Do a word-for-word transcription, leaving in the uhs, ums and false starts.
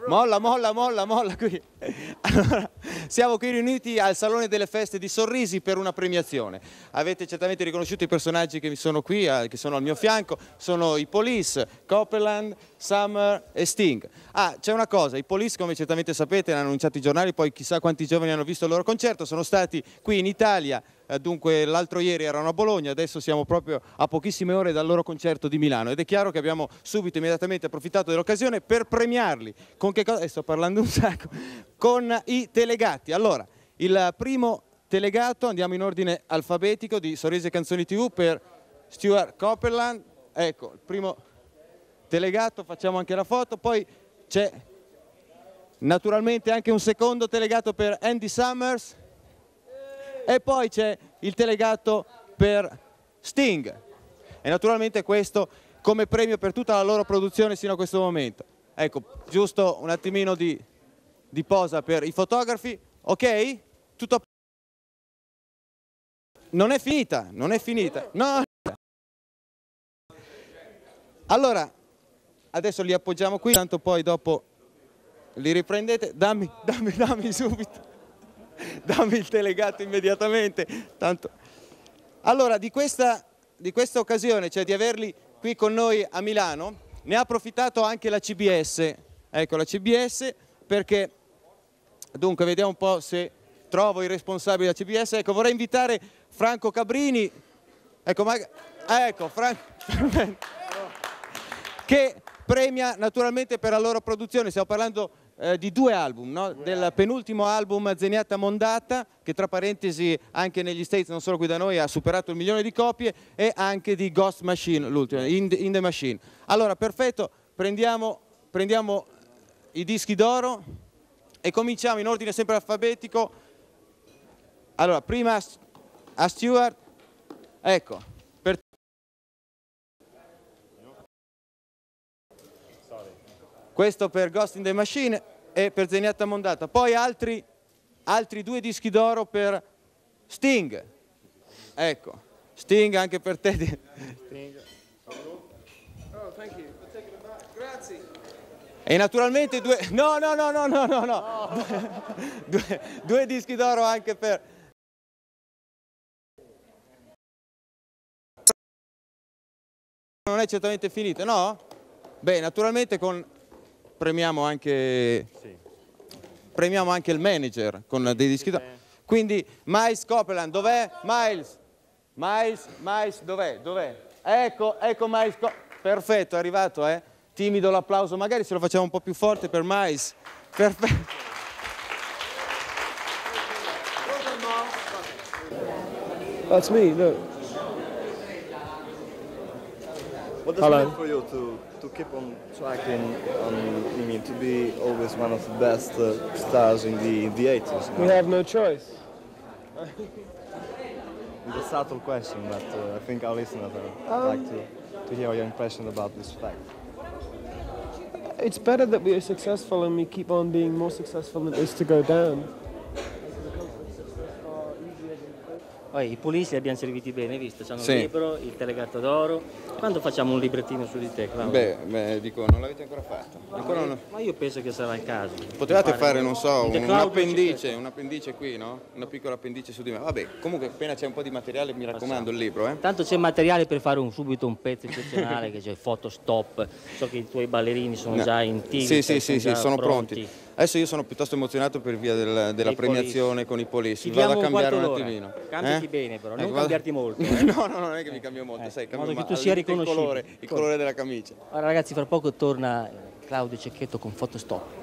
Molla, molla, molla, molla qui. Allora, siamo qui riuniti al Salone delle Feste di Sorrisi per una premiazione. Avete certamente riconosciuto i personaggi che mi sono qui, che sono al mio fianco. Sono i Police, Copeland, Summer e Sting. Ah, c'è una cosa, i Police, come certamente sapete, hanno annunciato i giornali, poi chissà quanti giovani hanno visto il loro concerto. Sono stati qui in Italia, eh, dunque l'altro ieri erano a Bologna, adesso siamo proprio a pochissime ore dal loro concerto di Milano. Ed è chiaro che abbiamo subito, immediatamente approfittato dell'occasione per premiarli. Con che cosa? Eh, sto parlando un sacco. Con i telegatti. Allora, il primo telegato, andiamo in ordine alfabetico, di Sorrisi e Canzoni tivù per Stewart Copeland. Ecco, il primo telegato, facciamo anche la foto. Poi c'è naturalmente anche un secondo telegato per Andy Summers. E poi c'è il telegato per Sting. E naturalmente questo come premio per tutta la loro produzione sino a questo momento. Ecco, giusto un attimino di, di posa per i fotografi. Ok? Tutto a posto. Non è finita, non è finita. No. Allora, adesso li appoggiamo qui, tanto poi dopo li riprendete. Dammi, dammi, dammi subito. Dammi il telegato immediatamente. Tanto. Allora, di questa, di questa occasione, cioè di averli qui con noi a Milano, ne ha approfittato anche la C B S. Ecco, la C B S, perché, dunque, vediamo un po' se trovo i responsabili della C B S. Ecco, vorrei invitare Franco Cabrini. Ecco, ma, ecco Franco, che premia naturalmente per la loro produzione. Stiamo parlando eh, di due album, no? Del penultimo album Zenyatta Mondata, che tra parentesi anche negli States, non solo qui da noi, ha superato il milione di copie, e anche di Ghost Machine, l'ultimo, in, in the Machine. Allora, perfetto, prendiamo, prendiamo i dischi d'oro e cominciamo in ordine sempre alfabetico. Allora, prima a Stewart, ecco, per questo per Ghost in the Machine e per Zenyatta Mondata. Poi altri, altri due dischi d'oro per Sting. Ecco, Sting anche per te. Sting. Oh, thank you. Grazie. E naturalmente due... No, no, no, no, no, no, no. Due, due dischi d'oro anche per... Non è certamente finito, no? Beh, naturalmente con... premiamo anche... Sì. Premiamo anche il manager con dei dischi d'oro. Quindi Miles Copeland, dov'è? Miles? Miles, Miles, dov'è? Dov'è? Ecco, ecco Miles Copeland. Perfetto, è arrivato, eh? Timido l'applauso, magari se lo facciamo un po' più forte per Miles. Perfetto. That's me, look. What does it mean for you to, to keep on tracking, on, I mean, to be always one of the best uh, stars in the, in the eighties? We have no choice. It's a subtle question, but uh, I think our listeners would um, like to, to hear your impression about this fact. It's better that we are successful and we keep on being more successful than it is to go down. Poi i Police li abbiamo serviti bene, visto? C'hanno Sì. il libro, il telegato d'oro. Quando facciamo un librettino su di te, Claudio? Beh, beh, dico, non l'avete ancora fatto. Ancora non... Ma io penso che sarà il caso. Potevate fare, non so, un The un Cloud appendice, un appendice qui, no? Una piccola appendice su di me. Vabbè, comunque appena c'è un po' di materiale mi raccomando il libro, eh? Tanto c'è materiale per fare un, subito un pezzo eccezionale, che c'è il photostop. So che i tuoi ballerini sono No. già in team. Sì, sì, sì, sì, sono pronti. pronti. Adesso io sono piuttosto emozionato per via del, della Dei premiazione con i Police. Ti Vado diamo a un cambiare un quarto d'ora. attimino. Cambiati Eh? bene però, non Ecco, cambiarti molto. Eh? No, no, non è che mi cambio molto, Eh, sai, in cambio modo che ma- tu sia al limite il riconoscibile. colore, il colore della camicia. Allora ragazzi, fra poco torna Claudio Cecchetto con Photostop.